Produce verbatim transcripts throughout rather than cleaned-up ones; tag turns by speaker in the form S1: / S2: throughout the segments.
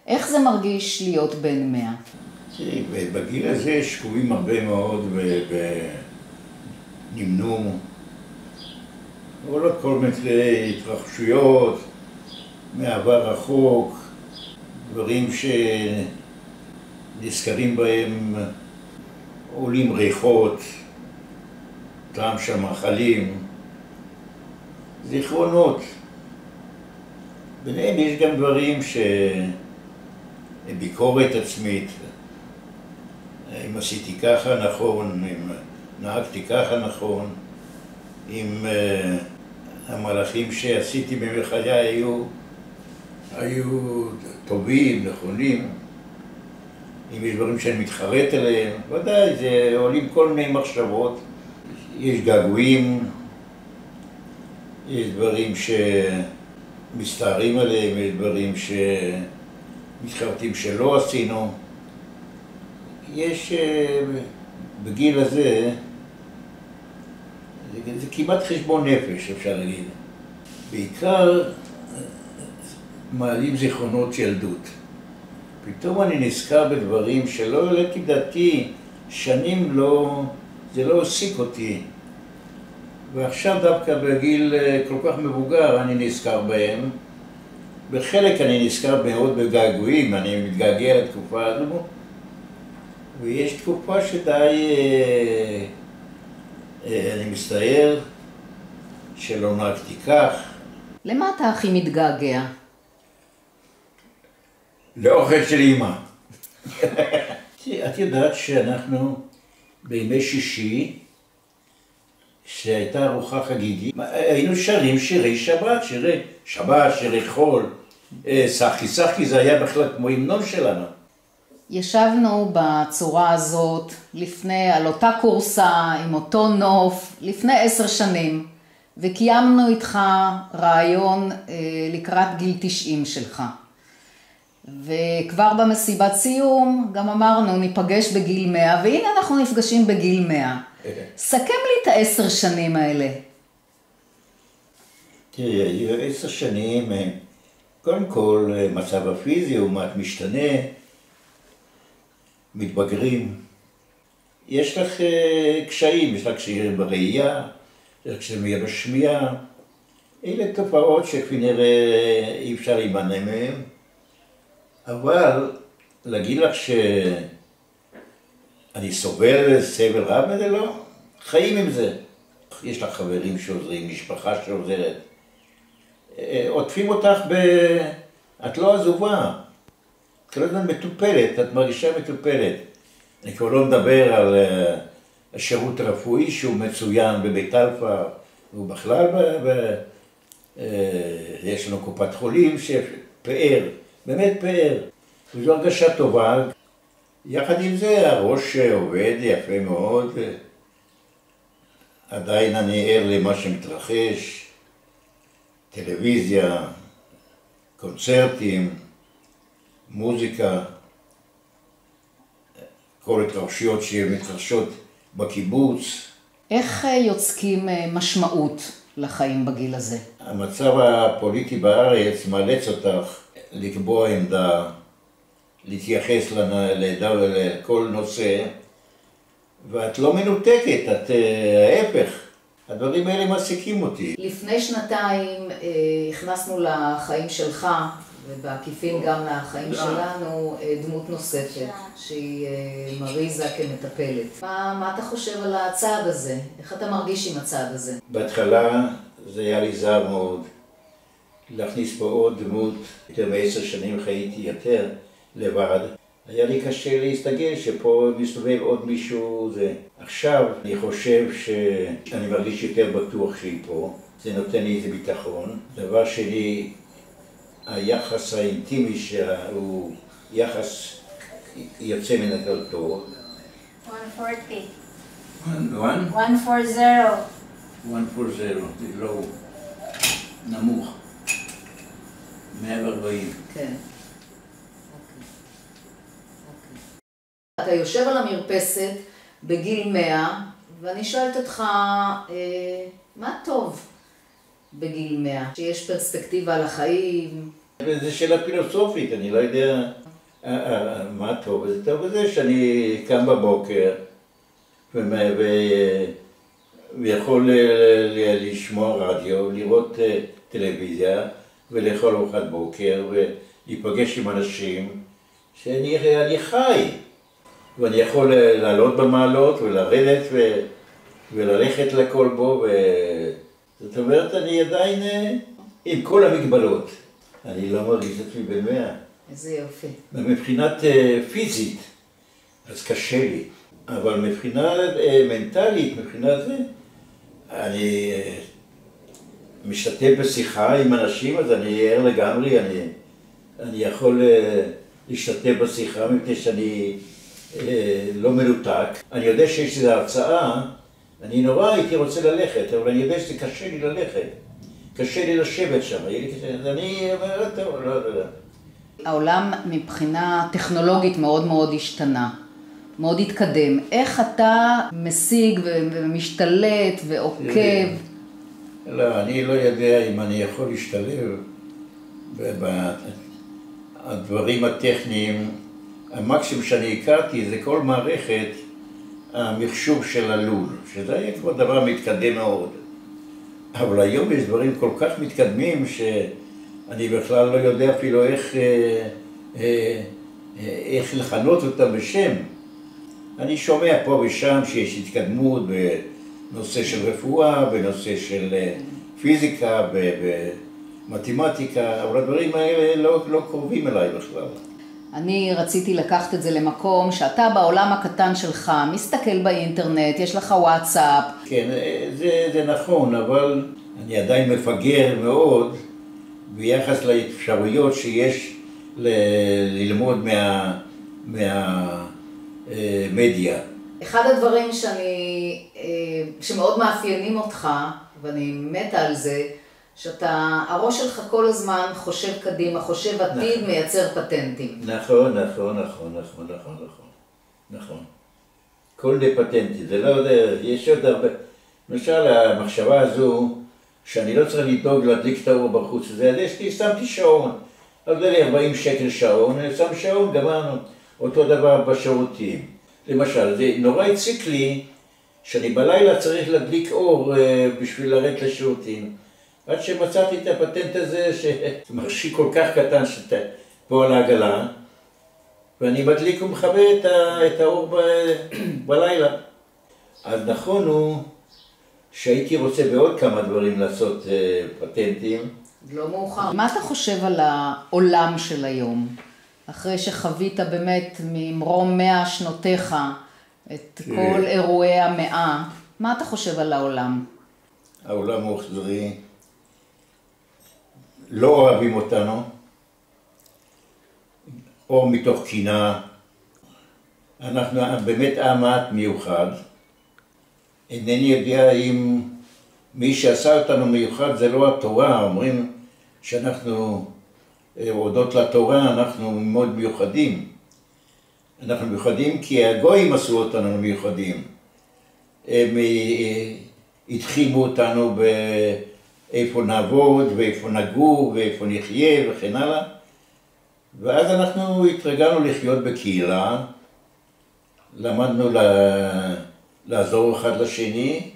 S1: איך זה מרגיש להיות בן מאה?
S2: תראי, בגיל הזה שקועים הרבה מאוד ונמנו. עולות כל מיני התרחשויות מעבר רחוק, דברים שנזכרים בהם, עולים ריחות, טעם של מאכלים, זיכרונות. ביניהם יש גם דברים שביקורת עצמית, אם עשיתי ככה נכון, אם נהגתי ככה נכון, אם uh, המהלכים שעשיתי בחיי היו, היו טובים, נכונים, אם יש דברים שאני מתחרט עליהם, ודאי, זה עולים כל מיני מחשבות, יש געגועים, יש דברים שמסתערים עליהם, יש דברים שמתחרטים שלא עשינו. יש uh, בגיל הזה, זה, זה כמעט חשבון נפש, אפשר להגיד. בעיקר מעלים זיכרונות של ילדות. פתאום אני נזכר בדברים שלא העליתי בדעתי, שנים לא, זה לא העסיק אותי. ועכשיו דווקא בגיל כל כך מבוגר אני נזכר בהם. בחלק אני נזכר מאוד בגעגועים, אני מתגעגע לתקופה הזו. ויש תקופה שדי, אני מסתער שלא נהגתי כך.
S1: למה אתה הכי מתגעגע?
S2: לאוכל של אמא. את יודעת שאנחנו בימי שישי, שהייתה ארוחה חגיגית, היינו שרים שירי שבת, שירי שבת, שירי חול. שחקי שחקי זה היה בכלל כמו המנון שלנו.
S1: ישבנו בצורה הזאת לפני, על אותה קורסה, עם אותו נוף, לפני עשר שנים, וקיימנו איתך רעיון אה, לקראת גיל תשעים שלך. וכבר במסיבת סיום גם אמרנו ניפגש בגיל מאה, והנה אנחנו נפגשים בגיל מאה. סכם לי את העשר שנים האלה.
S2: תראי, עשר שנים, קודם כל מצב הפיזי הוא מעט משתנה, מתבגרים. יש לך קשיים, יש לך קשיים בראייה, יש לך קשיים בשמיעה. אלה תופעות שכפי נראה אי אפשר להימנע מהן. אבל להגיד לך שאני סובל סבל רב מזה, לא. חיים עם זה. יש לך חברים שעוזרים, משפחה שעוזרת. עוטפים אותך ב... את לא עזובה. את כל הזמן מטופלת, את מרגישה מטופלת. אני כבר לא מדבר על השירות הרפואי שהוא מצוין בבית אלפא, והוא בכלל, ב... ב... יש לנו קופת חולים שפאר, באמת פאר. וזו הרגשה טובה. יחד עם זה הראש עובד יפה מאוד. עדיין אני ער למה שמתרחש. טלוויזיה, קונצרטים, מוזיקה, כל התרחשויות שמתרחשות בקיבוץ.
S1: איך יוצקים משמעות לחיים בגיל הזה?
S2: המצב הפוליטי בארץ מאלץ אותך לקבוע עמדה, להתייחס לכל נושא, ואת לא מנותקת, את ההפך. הדברים האלה מעסיקים אותי.
S1: לפני שנתיים הכנסנו לחיים שלך, ובעקיפין גם לחיים שלנו, דמות נוספת, שהיא מריזה כמטפלת. מה, מה אתה חושב על הצעד הזה? איך אתה מרגיש עם הצעד הזה?
S2: בהתחלה זה היה לי זר מאוד. להכניס פה עוד דמות, יותר מעשר שנים חייתי יותר לבד. היה לי קשה להסתגל שפה מסתובב עוד מישהו זה. עכשיו אני חושב שאני מרגיש יותר בטוח שהיא פה. זה נותן לי איזה ביטחון. דבר שני, היחס האינטימי שלה הוא יחס יוצא מן הכלל טוב.
S3: one forty.
S2: one?
S3: one forty.
S2: one forty, זה לא נמוך. מאה וארבעים.
S1: כן. אתה יושב על המרפסת בגיל מאה, ואני שואלת אותך, אה, מה טוב בגיל מאה? שיש פרספקטיבה על החיים?
S2: וזו שאלה פילוסופית, אני לא יודע מה טוב. זה טוב בזה שאני קם בבוקר ויכול לשמוע רדיו, לראות טלוויזיה ולאכול ארוחת בוקר ולהיפגש עם אנשים שאני חי. ואני יכול לעלות במעלות ולרדת וללכת לכל בו. זאת אומרת, אני עדיין עם כל המגבלות. אני לא מרגיש את עצמי בן מאה.
S1: איזה יופי.
S2: מבחינת פיזית, אז קשה לי. אבל מבחינה מנטלית, מבחינת זה, אני משתתף בשיחה עם אנשים, אז אני ער לגמרי, אני, אני יכול להשתתף בשיחה מפני שאני לא מנותק. אני יודע שיש איזו הרצאה, אני נורא הייתי רוצה ללכת, אבל אני יודע שזה קשה לי ללכת. קשה לי לשבת שם, אז אני אומר, טוב, לא יודע.
S1: העולם מבחינה טכנולוגית מאוד מאוד השתנה, מאוד התקדם. איך אתה משיג ומשתלט ועוקב?
S2: לא, אני לא יודע אם אני יכול להשתלב בדברים הטכניים. המקסימום שאני הכרתי זה כל מערכת המחשוב של הלול, שזה היה כבר דבר מתקדם מאוד. אבל היום יש דברים כל כך מתקדמים שאני בכלל לא יודע אפילו איך, איך לכנות אותם בשם. אני שומע פה ושם שיש התקדמות בנושא של רפואה, בנושא של פיזיקה, במתמטיקה, אבל הדברים האלה לא, לא קרובים אליי בכלל.
S1: אני רציתי לקחת את זה למקום שאתה בעולם הקטן שלך, מסתכל באינטרנט, יש לך וואטסאפ.
S2: כן, זה, זה נכון, אבל אני עדיין מפגר מאוד ביחס לאפשרויות שיש ל, ללמוד מה, מהמדיה.
S1: אחד הדברים שאני, שמאוד מאפיינים אותך, ואני מתה על זה, שאתה, הראש שלך כל הזמן חושב קדימה, חושב עתיד, נכון. מייצר פטנטים.
S2: נכון, נכון, נכון, נכון, נכון, נכון, נכון. כל די פטנטים, זה לא יודע, יש עוד הרבה. למשל, המחשבה הזו, שאני לא צריך לדאוג להדליק את האור בחוץ, זה יש לי, שמתי שעון. אז זה לי ארבעים שקל שעון, אני שם שעון, גמרנו. אותו דבר בשירותים. למשל, זה נורא הציק לי, שאני בלילה צריך להדליק אור בשביל לרדת לשירותים. עד שמצאתי את הפטנט הזה, שמכשיר כל כך קטן שאתה פה על העגלה, ואני מדליק ומכבה את האור ב... בלילה. אז נכון הוא שהייתי רוצה בעוד כמה דברים לעשות פטנטים.
S1: לא מאוחר. מה אתה חושב על העולם של היום? אחרי שחווית באמת ממרום מאה שנותיך את כל אירועי המאה, מה אתה חושב על העולם?
S2: העולם הוא אכזרי. לא אוהבים אותנו, או מתוך קנאה. אנחנו באמת עם מעט מיוחד. אינני יודע אם מי שעשה אותנו מיוחד זה לא התורה. אומרים שאנחנו, הודות לתורה, אנחנו מאוד מיוחדים. אנחנו מיוחדים כי הגויים עשו אותנו מיוחדים. הם התחימו אותנו ב... איפה נעבוד, ואיפה נגור, ואיפה נחיה, וכן הלאה. ואז אנחנו התרגלנו לחיות בקהילה, למדנו לעזור אחד לשני,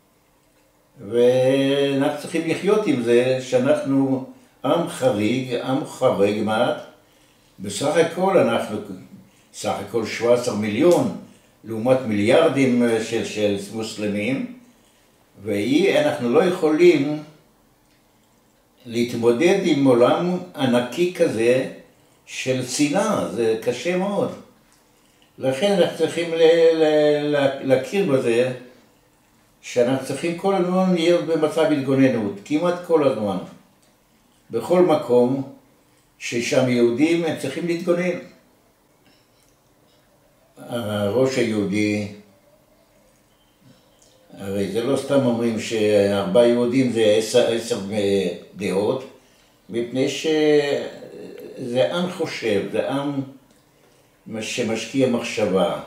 S2: ואנחנו צריכים לחיות עם זה שאנחנו עם חריג, עם חרג מעט. בסך הכל אנחנו, סך הכל שבעה עשר מיליון, לעומת מיליארדים של, של מוסלמים, ואנחנו לא יכולים להתמודד עם עולם ענקי כזה של שנאה, זה קשה מאוד. לכן אנחנו צריכים להכיר בזה, שאנחנו צריכים כל הזמן להיות במצב התגוננות, כמעט כל הזמן. בכל מקום ששם יהודים הם צריכים להתגונן. הראש היהודי, הרי זה לא סתם אומרים שארבעה יהודים זה עשר, עשר דעות, מפני שזה עם חושב, זה עם שמשקיע מחשבה,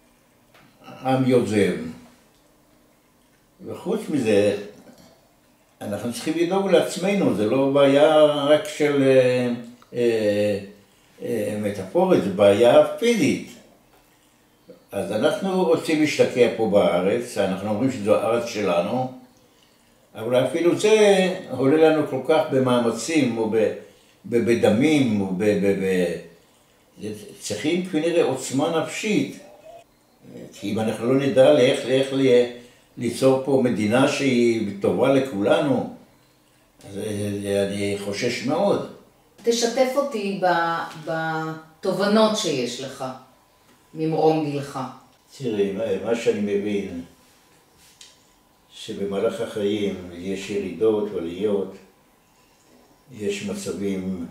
S2: עם יוזם. וחוץ מזה, אנחנו צריכים לדאוג לעצמנו, זה לא בעיה רק של אה, אה, אה, מטאפורית, זה בעיה פיזית. אז אנחנו רוצים להשתקע פה בארץ, אנחנו אומרים שזו הארץ שלנו, אבל אפילו זה עולה לנו כל כך במאמצים, או בדמים, או ב... ב, ב צריכים כנראה עוצמה נפשית, כי אם אנחנו לא נדע איך, איך ליצור פה מדינה שהיא טובה לכולנו, אז אני חושש מאוד.
S1: תשתף אותי בתובנות שיש לך ממרום גילך.
S2: תראי, מה שאני מבין, שבמהלך החיים יש ירידות ועליות, יש מצבים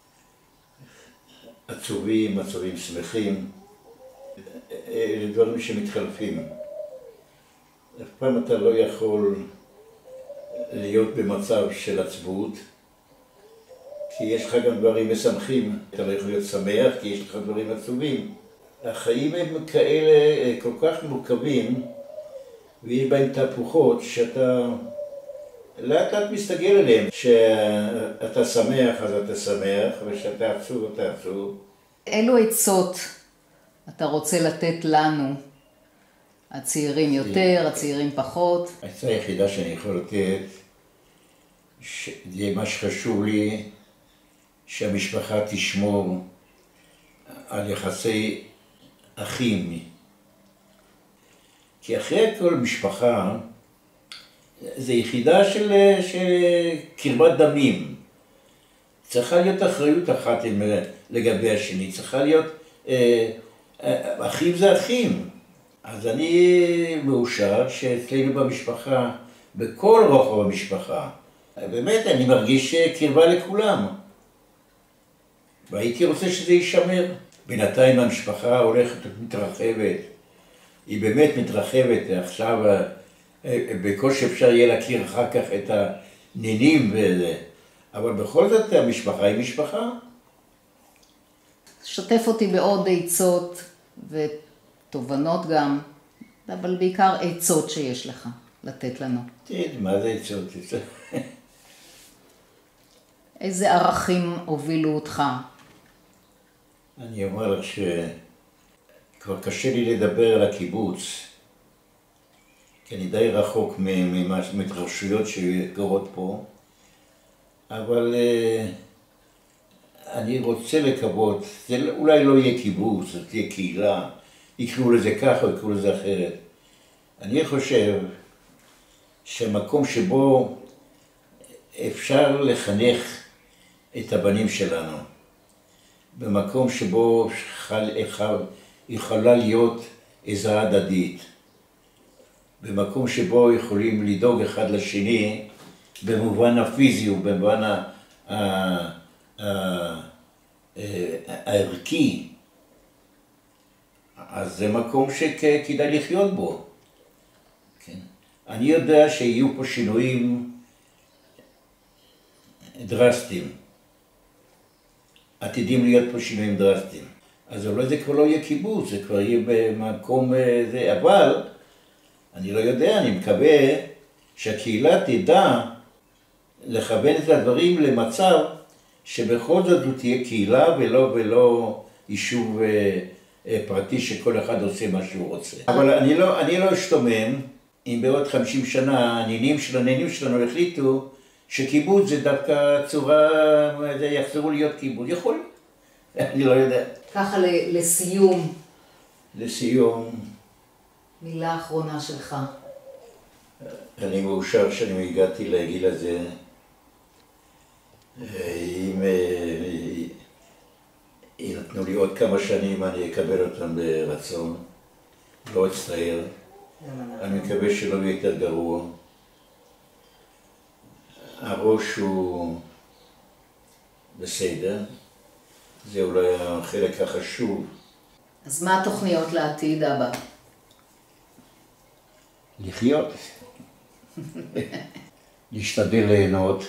S2: עצובים, מצבים שמחים, אלה דברים שמתחלפים. אף פעם אתה לא יכול להיות במצב של עצבות, כי יש לך גם דברים משמחים, אתה לא יכול להיות שמח כי יש לך דברים עצובים. החיים הם כאלה כל כך מורכבים, ויש בהם תהפוכות שאתה לאט לאט מסתגל עליהם. שאתה שמח אז אתה שמח, ושאתה עצוב אתה עצוב.
S1: אילו עצות אתה רוצה לתת לנו, הצעירים יותר, הצעירים פחות?
S2: העצה היחידה שאני יכול לתת, זה מה שחשוב לי, שהמשפחה תשמור על יחסי אחים. כי אחרי כל משפחה, זה יחידה של, של קרבת דמים. צריכה להיות אחריות אחת לגבי השני, צריכה להיות, אה, אחים זה אחים. אז אני מאושר שאצלנו במשפחה, בכל רוחב המשפחה, באמת אני מרגיש קרבה לכולם. והייתי רוצה שזה יישמר. בינתיים המשפחה הולכת ומתרחבת, היא באמת מתרחבת, עכשיו בקושי אפשר יהיה להכיר אחר כך את הנינים וזה, אבל בכל זאת המשפחה היא משפחה.
S1: שתף אותי בעוד עצות ותובנות גם, אבל בעיקר עצות שיש לך לתת לנו.
S2: תראי, מה זה עצות?
S1: איזה ערכים הובילו אותך?
S2: אני אומר לך שכבר קשה לי לדבר על הקיבוץ, כי אני די רחוק מהתרחשויות שקורות פה, אבל אני רוצה לקוות, זה אולי לא יהיה קיבוץ, זה תהיה קהילה, יקראו לזה ככה או יקראו לזה אחרת. אני חושב שהמקום שבו אפשר לחנך את הבנים שלנו, במקום שבו יכולה להיות עזרה הדדית, במקום שבו יכולים לדאוג אחד לשני, במובן הפיזי ובמובן הערכי, אז זה מקום שכדאי לחיות בו. כן. אני יודע שיהיו פה שינויים דרסטיים. עתידים להיות פה שינויים דרסטיים. אז אולי זה כבר לא יהיה קיבוץ, זה כבר יהיה במקום זה, אבל אני לא יודע, אני מקווה שהקהילה תדע לכוון את הדברים למצב שבכל זאת הוא תהיה קהילה ולא, ולא יישוב פרטי שכל אחד עושה מה שהוא רוצה. אבל אני לא, אני לא אשתומם אם בעוד חמישים שנה הנינים של הנינים שלנו החליטו שקיבוץ זה דווקא צורה, זה יחזרו להיות קיבוץ. יכול, אני לא יודע.
S1: ככה לסיום.
S2: לסיום.
S1: מילה אחרונה שלך.
S2: אני מאושר שאני הגעתי לגיל הזה. אם נתנו לי עוד כמה שנים אני אקבל אותם ברצון. לא אצטער. אני מקווה שלא יהיה יותר גרוע. הראש הוא בסדר, זה אולי החלק החשוב.
S1: אז מה התוכניות לעתיד הבא?
S2: לחיות, להשתדל ליהנות,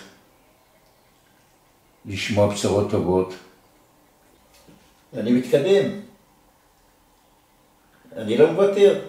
S2: לשמוע בשורות טובות. אני מתקדם, אני לא מוותר.